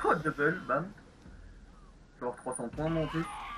Oh, double, bam. Genre 300 points, mon plus.